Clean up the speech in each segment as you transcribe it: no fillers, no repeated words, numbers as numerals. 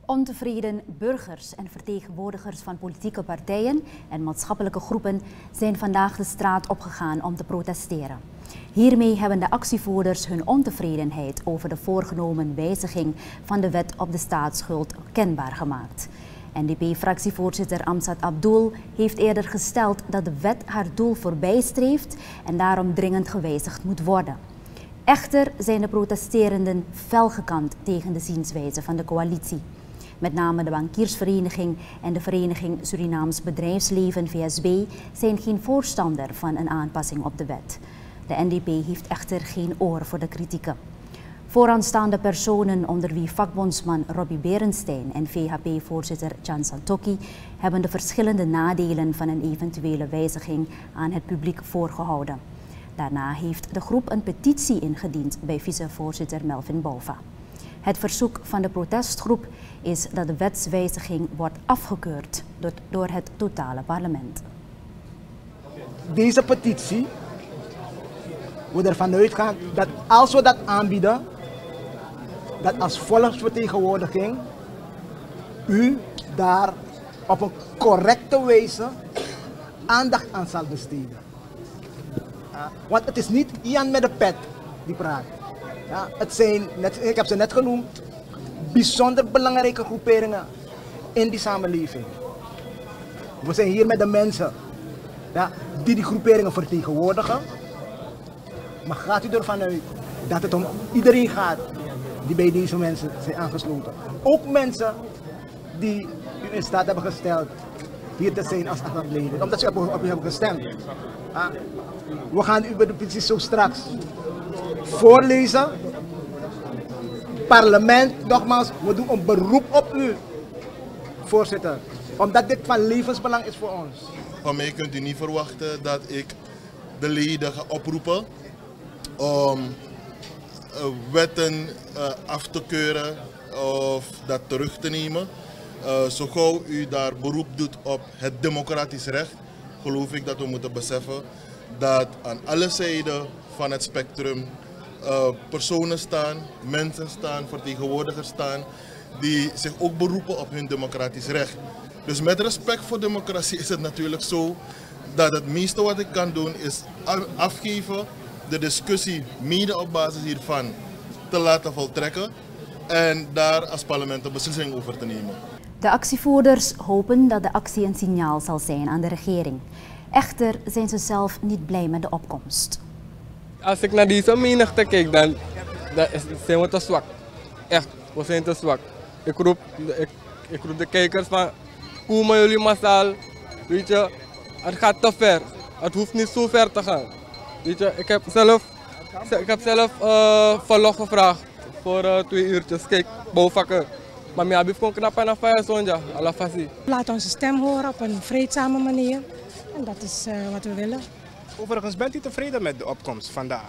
Ontevreden burgers en vertegenwoordigers van politieke partijen en maatschappelijke groepen zijn vandaag de straat opgegaan om te protesteren. Hiermee hebben de actievoerders hun ontevredenheid over de voorgenomen wijziging van de wet op de staatsschuld kenbaar gemaakt. NDP-fractievoorzitter Amsat Abdul heeft eerder gesteld dat de wet haar doel voorbijstreeft en daarom dringend gewijzigd moet worden. Echter zijn de protesterenden fel gekant tegen de zienswijze van de coalitie. Met name de bankiersvereniging en de vereniging Surinaams Bedrijfsleven VSB zijn geen voorstander van een aanpassing op de wet. De NDP heeft echter geen oor voor de kritieken. Vooraanstaande personen, onder wie vakbondsman Robbie Berenstein en VHP-voorzitter Chan Santoki, hebben de verschillende nadelen van een eventuele wijziging aan het publiek voorgehouden. Daarna heeft de groep een petitie ingediend bij vicevoorzitter Melvin Bouva. Het verzoek van de protestgroep is dat de wetswijziging wordt afgekeurd door het totale parlement. Deze petitie moet ervan uitgaan dat als we dat aanbieden, dat als volksvertegenwoordiging u daar op een correcte wijze aandacht aan zal besteden. Want het is niet Ian met de pet die praat. Ja, het zijn, ik heb ze net genoemd, bijzonder belangrijke groeperingen in die samenleving. We zijn hier met de mensen, ja, die groeperingen vertegenwoordigen. Maar gaat u ervan uit dat het om iedereen gaat die bij deze mensen zijn aangesloten. Ook mensen die u in staat hebben gesteld hier te zijn als afgebleden, omdat ze op u hebben gestemd. We gaan u bij de petitie zo straks voorlezen. Parlement, nogmaals, we doen een beroep op u, voorzitter. Omdat dit van levensbelang is voor ons. Van mij kunt u niet verwachten dat ik de leden ga oproepen om wetten af te keuren of dat terug te nemen. Zo gauw u daar beroep doet op het democratisch recht, geloof ik dat we moeten beseffen dat aan alle zijden van het spectrum personen staan, mensen staan, vertegenwoordigers staan, die zich ook beroepen op hun democratisch recht. Dus met respect voor democratie is het natuurlijk zo dat het meeste wat ik kan doen is afgeven, de discussie mede op basis hiervan te laten voltrekken en daar als parlement een beslissing over te nemen. De actievoerders hopen dat de actie een signaal zal zijn aan de regering. Echter zijn ze zelf niet blij met de opkomst. Als ik naar deze menigte kijk, dan zijn we te zwak. Echt, we zijn te zwak. Ik roep de kijkers van, komen jullie massaal. Weet je, het gaat te ver. Het hoeft niet zo ver te gaan. Weet je, ik heb zelf verlof gevraagd voor 2 uurtjes. Kijk, bouwvakken. Maar mij heb ik knap aan de zonja, alla fasi. Laat onze stem horen op een vreedzame manier. En dat is wat we willen. Overigens, bent u tevreden met de opkomst vandaag?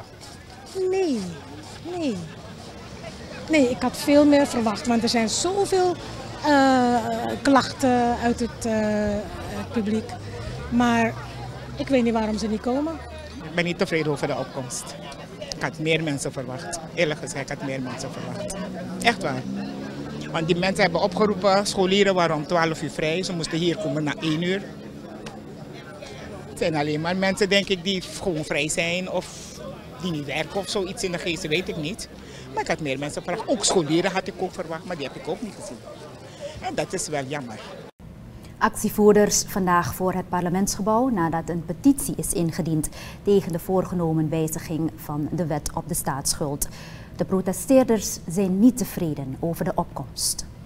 Nee, ik had veel meer verwacht, want er zijn zoveel klachten uit het publiek. Maar ik weet niet waarom ze niet komen. Ik ben niet tevreden over de opkomst. Ik had meer mensen verwacht. Eerlijk gezegd, ik had meer mensen verwacht. Echt waar. Want die mensen hebben opgeroepen, scholieren waren om 12 uur vrij. Ze moesten hier komen na 1 uur. Het zijn alleen maar mensen, denk ik, die gewoon vrij zijn of die niet werken of zoiets in de geest, weet ik niet. Maar ik had meer mensen verwacht. Ook scholieren had ik ook verwacht, maar die heb ik ook niet gezien. En dat is wel jammer. Actievoerders vandaag voor het parlementsgebouw nadat een petitie is ingediend tegen de voorgenomen wijziging van de wet op de staatsschuld. De protesteerders zijn niet tevreden over de opkomst.